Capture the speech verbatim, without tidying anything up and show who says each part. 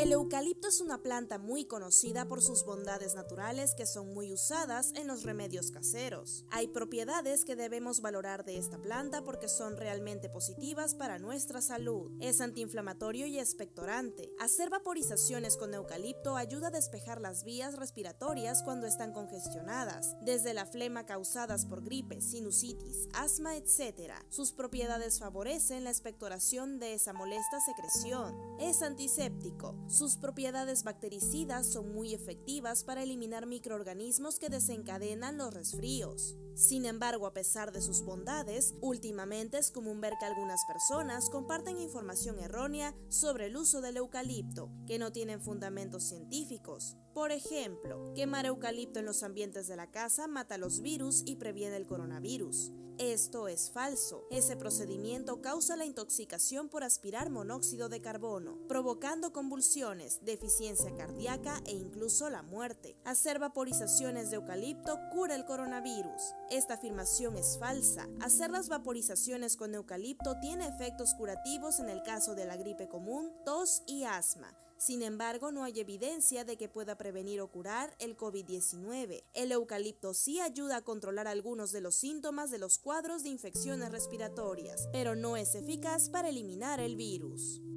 Speaker 1: El eucalipto es una planta muy conocida por sus bondades naturales que son muy usadas en los remedios caseros. Hay propiedades que debemos valorar de esta planta porque son realmente positivas para nuestra salud. Es antiinflamatorio y expectorante. Hacer vaporizaciones con eucalipto ayuda a despejar las vías respiratorias cuando están congestionadas, desde la flema causadas por gripe, sinusitis, asma, etcétera. Sus propiedades favorecen la expectoración de esa molesta secreción. Es antiséptico. Sus propiedades bactericidas son muy efectivas para eliminar microorganismos que desencadenan los resfríos. Sin embargo, a pesar de sus bondades, últimamente es común ver que algunas personas comparten información errónea sobre el uso del eucalipto, que no tienen fundamentos científicos. Por ejemplo, quemar eucalipto en los ambientes de la casa mata los virus y previene el coronavirus. Esto es falso. Ese procedimiento causa la intoxicación por aspirar monóxido de carbono, provocando convulsiones, deficiencia cardíaca e incluso la muerte. Hacer vaporizaciones de eucalipto cura el coronavirus. Esta afirmación es falsa. Hacer las vaporizaciones con eucalipto tiene efectos curativos en el caso de la gripe común, tos y asma. Sin embargo, no hay evidencia de que pueda prevenir o curar el COVID diecinueve. El eucalipto sí ayuda a controlar algunos de los síntomas de los cuadros de infecciones respiratorias, pero no es eficaz para eliminar el virus.